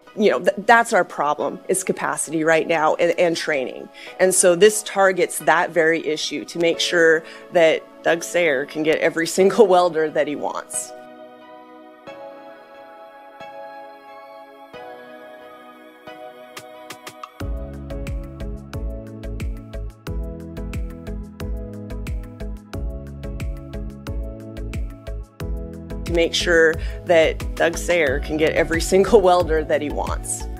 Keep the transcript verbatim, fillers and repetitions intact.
you know, th that's our problem, is capacity right now, and, and training. And so this targets that very issue to make sure that Doug Sayer can get every single welder that he wants. To make sure that Doug Sayer can get every single welder that he wants.